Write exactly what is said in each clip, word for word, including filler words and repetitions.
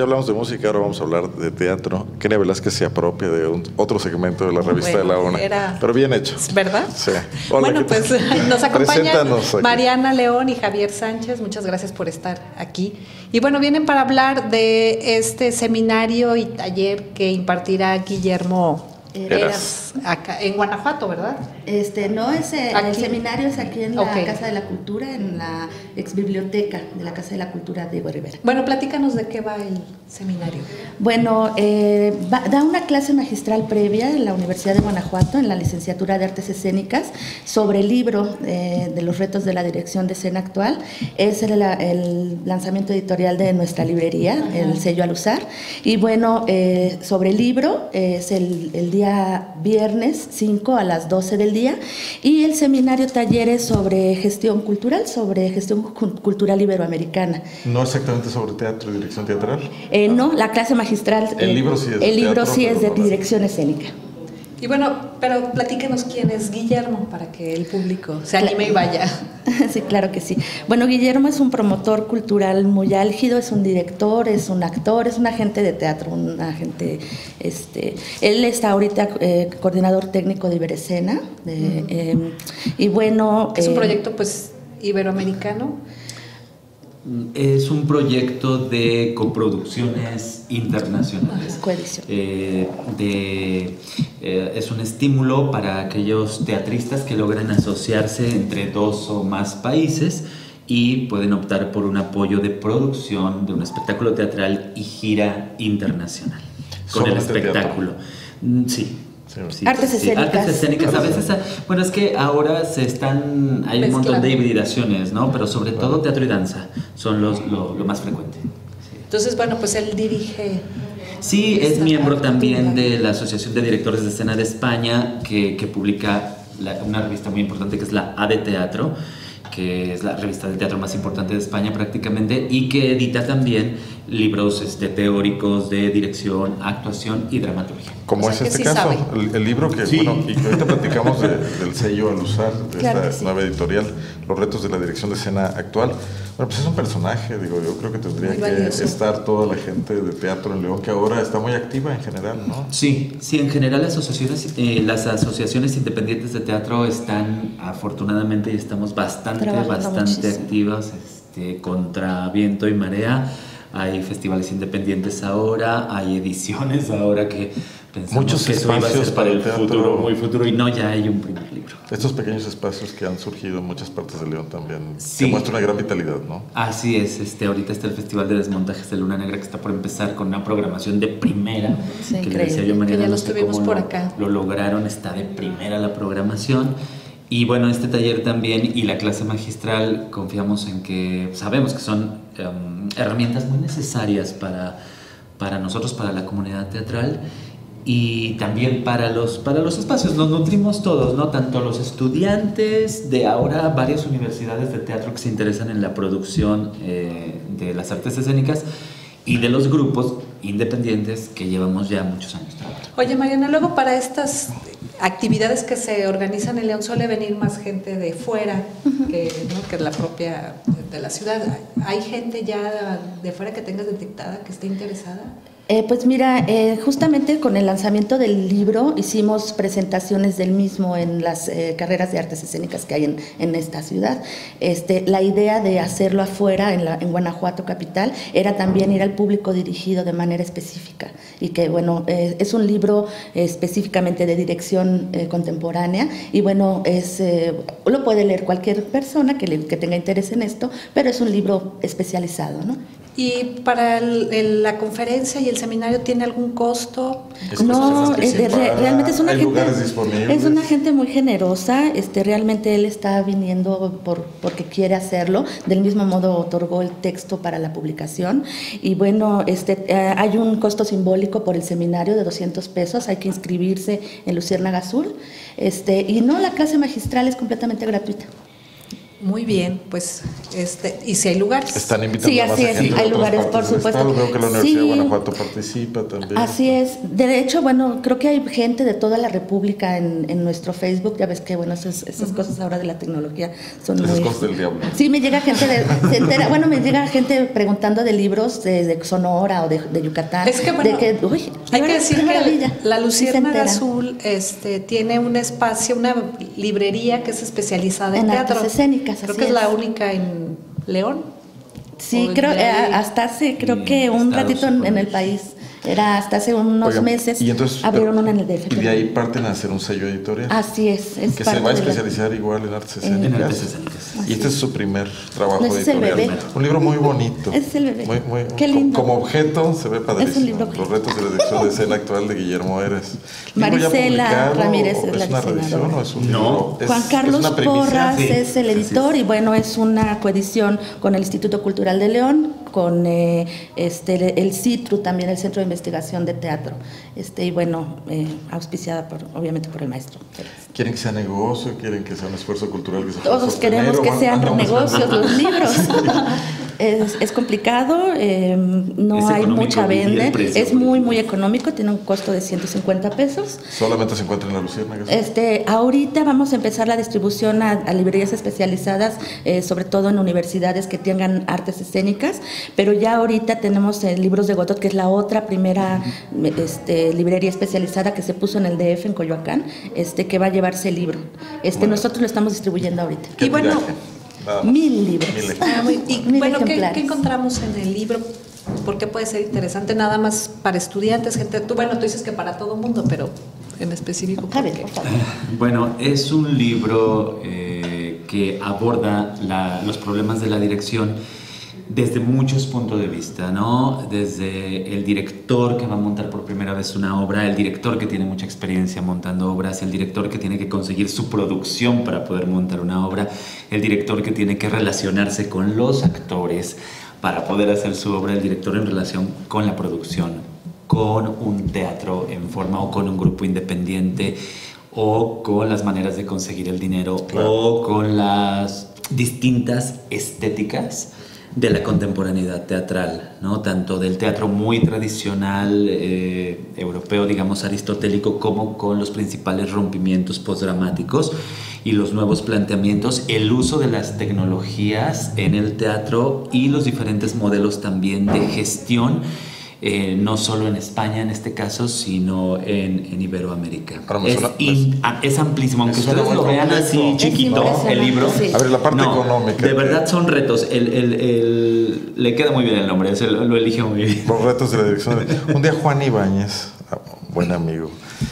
Ya hablamos de música, ahora vamos a hablar de teatro. Kenia Velázquez se apropia de un, otro segmento de la revista bueno, de la UNA, era... pero bien hecho. ¿Verdad? Sí. Hola, bueno, pues nos acompañan Mariana León y Javier Sánchez. Muchas gracias por estar aquí. Y bueno, vienen para hablar de este seminario y taller que impartirá Guillermo Heras, acá en Guanajuato, ¿verdad? Este, no, es el, el seminario es aquí en la okay. Casa de la Cultura, en la exbiblioteca de la Casa de la Cultura Diego Rivera. Bueno, platícanos de qué va el seminario. Bueno, eh, va, da una clase magistral previa en la Universidad de Guanajuato, en la licenciatura de Artes Escénicas, sobre el libro eh, de los retos de la dirección de escena actual. Es el, el lanzamiento editorial de nuestra librería, ajá, el sello Aluzar. Y bueno, eh, sobre el libro es el, el día viernes cinco a las doce del día, y el seminario talleres sobre gestión cultural, sobre gestión cultural iberoamericana. ¿No exactamente sobre teatro y dirección teatral? Eh, no, la clase magistral. El eh, libro sí es de El libro teatro, sí es de no dirección escénica. Y bueno, pero platíquenos quién es Guillermo para que el público se anime y vaya. Sí, claro que sí. Bueno, Guillermo es un promotor cultural muy álgido, es un director, es un actor, es un agente de teatro, un agente, este, él está ahorita eh, coordinador técnico de Iberescena, de, uh-huh. eh, y bueno... Es un eh, proyecto, pues, iberoamericano. Es un proyecto de coproducciones internacionales. Coedición. Eh, de, eh, es un estímulo para aquellos teatristas que logran asociarse entre dos o más países y pueden optar por un apoyo de producción de un espectáculo teatral y gira internacional con el espectáculo. Teatro. Sí. Sí, artes escénicas. Sí, artes escénicas. A veces, bueno, es que ahora se están, hay un montón de hibridaciones, ¿no? Pero sobre todo teatro y danza son los, lo, lo más frecuente. Sí. Entonces, bueno, pues él dirige. Sí, es miembro también de la Asociación de Directores de Escena de España, que, que publica la, una revista muy importante que es la A de Teatro, que es la revista de teatro más importante de España prácticamente, y que edita también libros este, teóricos de dirección, actuación y dramaturgia. Como o sea, es este caso, el, el libro que, sí. bueno, y que ahorita platicamos de, del sello Aluzar, de claro esta sí. nueva editorial, Los retos de la dirección de escena actual. Bueno, pues es un personaje, digo, yo creo que tendría que estar toda la gente de teatro en León, que ahora está muy activa en general, ¿no? Sí, sí, en general las asociaciones, eh, las asociaciones independientes de teatro están, afortunadamente, estamos bastante, Trabajando bastante muchísimo. activas, este, contra viento y marea. Hay festivales independientes ahora, hay ediciones ahora que pensamos Muchos que eso iba a ser para el teatro, futuro, muy futuro, y no, ya hay un primer libro. Estos pequeños espacios que han surgido en muchas partes de León también, sí. que muestran una gran vitalidad, ¿no? Así es, este, ahorita está el Festival de Desmontajes de Luna Negra, que está por empezar con una programación de primera, sí, que le decía yo, Mariana, que ya no los sé tuvimos cómo por lo, acá. lo lograron, está de primera la programación. Y bueno, este taller también y la clase magistral confiamos en que, sabemos que son um, herramientas muy necesarias para, para nosotros, para la comunidad teatral y también para los, para los espacios. Nos nutrimos todos, ¿no? Tanto los estudiantes de ahora varias universidades de teatro que se interesan en la producción eh, de las artes escénicas y de los grupos independientes que llevamos ya muchos años trabajando. Oye, Mariana, luego para estas actividades que se organizan en León suele venir más gente de fuera uh-huh. que, ¿no? que la propia de la ciudad. ¿Hay gente ya de fuera que tengas detectada que esté interesada? Eh, pues mira, eh, justamente con el lanzamiento del libro hicimos presentaciones del mismo en las eh, carreras de artes escénicas que hay en, en esta ciudad. Este, la idea de hacerlo afuera, en, la, en Guanajuato capital, era también ir al público dirigido de manera específica y que, bueno, eh, es un libro eh, específicamente de dirección eh, contemporánea y, bueno, es, eh, lo puede leer cualquier persona que, le, que tenga interés en esto, pero es un libro especializado, ¿no? ¿Y para el, el, la conferencia y el seminario tiene algún costo? No, es de, re, realmente es una, gente, es una gente muy generosa. Este, realmente él está viniendo por, porque quiere hacerlo. Del mismo modo otorgó el texto para la publicación. Y bueno, este, eh, hay un costo simbólico por el seminario de doscientos pesos. Hay que inscribirse en Luciérnaga Azul. Este, y no, la clase magistral es completamente gratuita. Muy bien, pues, este, y si hay lugares. Están invitando sí, a más así es, gente hay de lugares, por supuesto. Estado. Veo que la Universidad sí, de Guanajuato participa también. Así es. De hecho, bueno, creo que hay gente de toda la República en, en nuestro Facebook. Ya ves que, bueno, esas, esas uh-huh. cosas ahora de la tecnología son esas muy... cosas del diablo. Sí, me llega gente de... se entera, bueno, me llega gente preguntando de libros de, de Sonora o de, de Yucatán. Es que, bueno, de que, uy, hay que decir que la Luciérnaga sí Azul este, tiene un espacio, una librería que es especializada en, en teatro. artes escénicas, creo que es, es la única en León. Sí, creo, eh, hasta hace, creo que un ratito en, en el país. Era hasta hace unos Oigan, meses. Y entonces, abrieron una en el D F. Y de ahí parten a hacer un sello editorial. Así es. es que se va a especializar la... igual en artes escénicas. En artes escénicas. Y este es su primer trabajo no, editorial. Es el bebé. Un libro muy bonito. Es el bebé. Muy, muy, Qué lindo. Como objeto se ve padrísimo. Es un libro. Los retos de la dirección de escena actual de Guillermo Eres. Marisela Ramírez es la ¿Es una reedición o es un no. libro? Es, Juan Carlos es Porras sí. es el editor y bueno, es una coedición con el Instituto Cultural de León, con eh, este el CITRU, también el Centro de Investigación de Teatro. Este, y bueno, eh, auspiciada por, obviamente por el maestro. ¿Quieren que sea negocio? ¿Quieren que sea un esfuerzo cultural que se Todos queremos que sean negocios los libros. es, es complicado, eh, no es hay mucha venta, es muy, muy económico. económico, tiene un costo de ciento cincuenta pesos. ¿Solamente se encuentra en la Luciérnaga? Este, ahorita vamos a empezar la distribución a, a librerías especializadas, eh, sobre todo en universidades que tengan artes escénicas, pero ya ahorita tenemos eh, Libros de Godot, que es la otra primera este, librería especializada que se puso en el D F, en Coyoacán, este, que va a llevarse el libro. Este, bueno. Nosotros lo estamos distribuyendo ahorita. Y bueno, mil libros. Mil ah, muy, y mil bueno, ¿qué, ¿qué encontramos en el libro? Porque puede ser interesante nada más para estudiantes, gente. Tú, bueno, tú dices que para todo mundo, pero en específico. ¿por qué? Bueno, es un libro eh, que aborda la, los problemas de la dirección desde muchos puntos de vista, ¿no? Desde el director que va a montar por primera vez una obra, el director que tiene mucha experiencia montando obras, el director que tiene que conseguir su producción para poder montar una obra, el director que tiene que relacionarse con los actores para poder hacer su obra, el director en relación con la producción, con un teatro en forma o con un grupo independiente o con las maneras de conseguir el dinero, claro, o con las distintas estéticas de la contemporaneidad teatral, ¿no? Tanto del teatro muy tradicional eh, europeo, digamos aristotélico, como con los principales rompimientos postdramáticos y los nuevos planteamientos, el uso de las tecnologías en el teatro y los diferentes modelos también de gestión, eh, no solo en España en este caso, sino en, en Iberoamérica. Es, suena, in, es amplísimo, aunque ustedes lo vean así chiquito, el libro. Sí. A ver, la parte no, económica. De verdad son retos. El, el, el, le queda muy bien el nombre, se lo, lo elige muy bien. Los retos de la dirección. Un día Juan Ibáñez, buen amigo,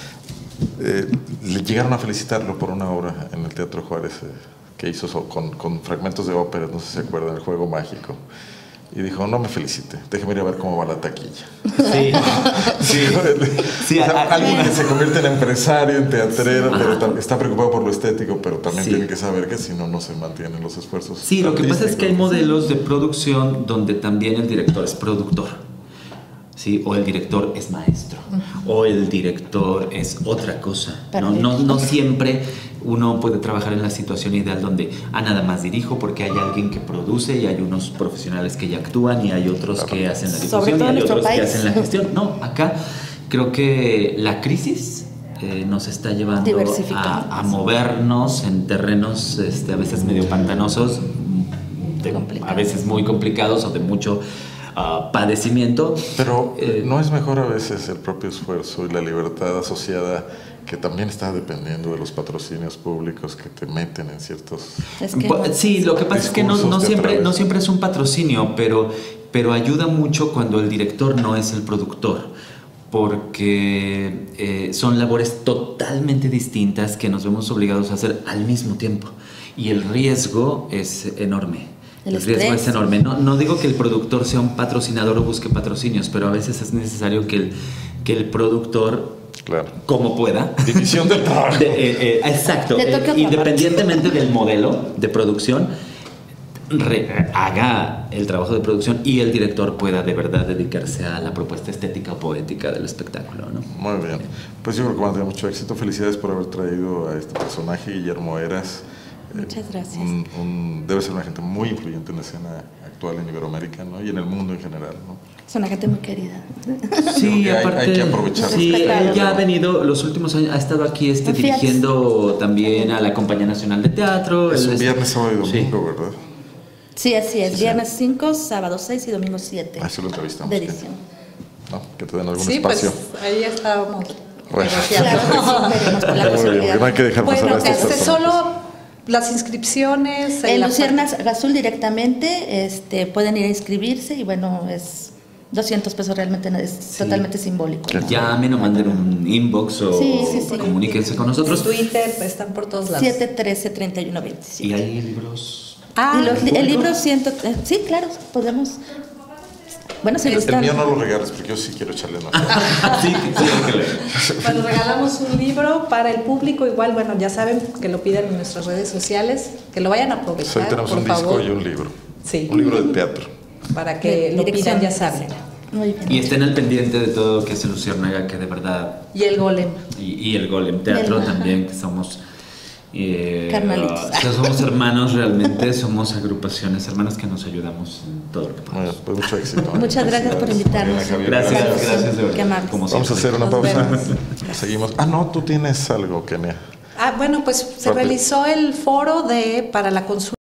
eh, le llegaron a felicitarlo por una obra en el Teatro Juárez eh, que hizo con, con fragmentos de ópera, no sé si se acuerdan, El Juego Mágico. Y dijo, no me felicite, déjeme ir a ver cómo va la taquilla. Sí, sí. sí o sea, a, alguien a, que se convierte en empresario, en teatrero, sí, pero está preocupado por lo estético, pero también sí. tiene que saber que si no, no se mantienen los esfuerzos. Sí, lo que pasa es que hay modelos de producción donde también el director es productor, ¿sí? O el director es maestro, uh-huh. o el director es otra cosa. ¿no? No, no siempre uno puede trabajar en la situación ideal donde ah, nada más dirijo porque hay alguien que produce y hay unos profesionales que ya actúan y hay otros claro. que hacen la difusión y hay otros país. que hacen la gestión. No, acá creo que la crisis eh, nos está llevando a, a movernos en terrenos este, a veces medio pantanosos, de, a veces muy complicados o de mucho uh, padecimiento. Pero eh, ¿no es mejor a veces el propio esfuerzo y la libertad asociada que también está dependiendo de los patrocinios públicos que te meten en ciertos... Es que sí, lo que pasa es que no, no, siempre, no siempre es un patrocinio, pero, pero ayuda mucho cuando el director no es el productor, porque eh, son labores totalmente distintas que nos vemos obligados a hacer al mismo tiempo y el riesgo es enorme. El, el riesgo es enorme. No, no digo que el productor sea un patrocinador o busque patrocinios, pero a veces es necesario que el, que el productor... Claro. Como pueda. División del trabajo. De, eh, eh, exacto. Eh, independientemente del modelo de producción, re, haga el trabajo de producción y el director pueda de verdad dedicarse a la propuesta estética o poética del espectáculo, ¿no? Muy bien. Pues yo creo que van a tener mucho éxito. Felicidades por haber traído a este personaje, Guillermo Heras. Muchas gracias. Un, un, debe ser una gente muy influyente en la escena actual en Iberoamérica, ¿no? Y en el mundo en general, ¿no? Es una gente muy querida. Sí, hay, aparte, hay que aprovecharlo. Sí, él ya ha venido los últimos años, ha estado aquí este, dirigiendo también a la Compañía Nacional de Teatro. Es un es, viernes, sábado y domingo, sí. ¿verdad? Sí, así es. Sí. Viernes cinco, sábado seis y domingo siete. Así lo entrevistamos. De edición. Que, ¿no? Que te den algún sí, espacio. Pues ahí estábamos. Bueno. Claro, sí, por la Muy bien, no hay que dejar pasar bueno, a estas este, personas. solo las inscripciones. En la Luciernas Azul directamente este, pueden ir a inscribirse y bueno, es doscientos pesos, realmente es Sí. totalmente simbólico. Llamen o manden un inbox o Sí, sí, sí. comuníquense con nosotros. En Twitter están por todos lados. siete trece treinta y uno Y veintisiete. hay libros. Ah, Y los, el libro ciento, eh, sí, claro, podemos. Bueno, si El gustan. mío no lo regales porque yo sí quiero echarle nota. sí, sí, hay que leer. bueno, regalamos un libro para el público. Igual, bueno, ya saben que lo piden en nuestras redes sociales, que lo vayan a aprovechar. Pues hoy tenemos por un favor, disco y un libro. Sí. Un libro de teatro. Para que lo Dirección. pidan, ya saben. Muy bien. Y estén al pendiente de todo lo que hace Luciérnaga, que de verdad. Y el golem. Y, y el Golem Teatro El- también, que somos. Eh, Carnalitos. o sea, somos hermanos realmente, somos agrupaciones, hermanas que nos ayudamos en todo lo que Bueno, podemos. pues mucho éxito. ¿eh? Muchas gracias por invitarnos. Mariana, Javier, Gracias, Gracias. gracias de verdad. Qué amables. Como Vamos a siempre. hacer una Nos pausa. vemos. Seguimos. Ah, no, tú tienes algo, Kenia. Ah, bueno, pues se Rápido. realizó el foro de para la consulta